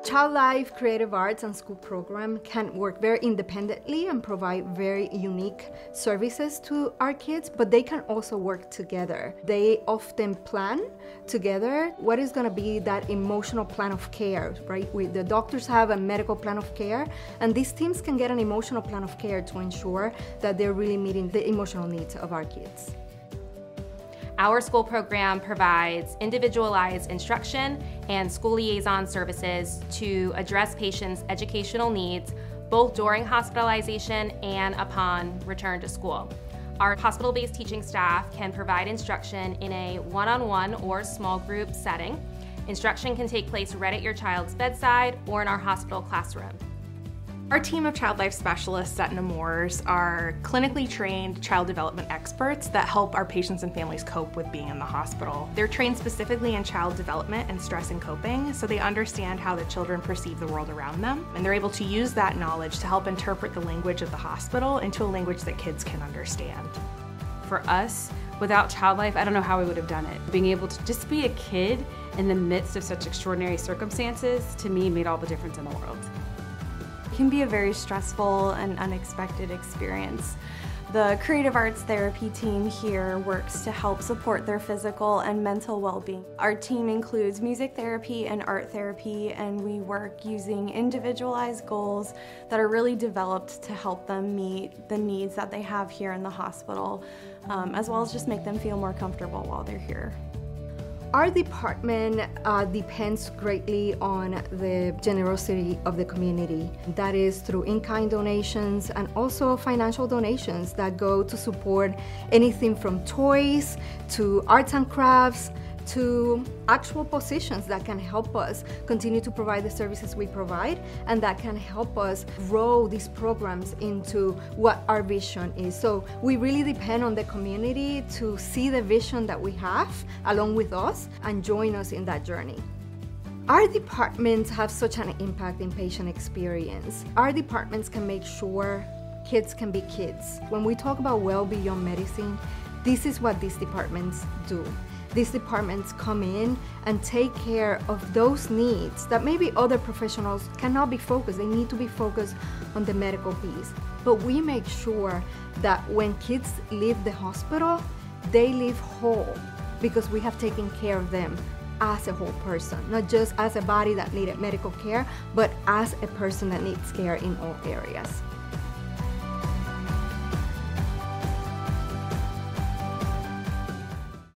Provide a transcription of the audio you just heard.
Child Life Creative Arts and School program can work very independently and provide very unique services to our kids, but they can also work together. They often plan together what is going to be that emotional plan of care, right? The doctors have a medical plan of care, and these teams can get an emotional plan of care to ensure that they're really meeting the emotional needs of our kids. Our school program provides individualized instruction and school liaison services to address patients' educational needs both during hospitalization and upon return to school. Our hospital-based teaching staff can provide instruction in a one-on-one or small group setting. Instruction can take place right at your child's bedside or in our hospital classroom. Our team of child life specialists at Nemours are clinically trained child development experts that help our patients and families cope with being in the hospital. They're trained specifically in child development and stress and coping, so they understand how the children perceive the world around them, and they're able to use that knowledge to help interpret the language of the hospital into a language that kids can understand. For us, without Child Life, I don't know how we would have done it. Being able to just be a kid in the midst of such extraordinary circumstances, to me, made all the difference in the world. It can be a very stressful and unexpected experience. The creative arts therapy team here works to help support their physical and mental well-being. Our team includes music therapy and art therapy, and we work using individualized goals that are really developed to help them meet the needs that they have here in the hospital, as well as just make them feel more comfortable while they're here. Our department depends greatly on the generosity of the community. That is through in-kind donations and also financial donations that go to support anything from toys to arts and crafts to actual positions that can help us continue to provide the services we provide, and that can help us grow these programs into what our vision is. So we really depend on the community to see the vision that we have along with us and join us in that journey. Our departments have such an impact in patient experience. Our departments can make sure kids can be kids. When we talk about well beyond medicine, this is what these departments do. These departments come in and take care of those needs that maybe other professionals cannot be focused. They need to be focused on the medical piece. But we make sure that when kids leave the hospital, they leave whole because we have taken care of them as a whole person, not just as a body that needed medical care, but as a person that needs care in all areas.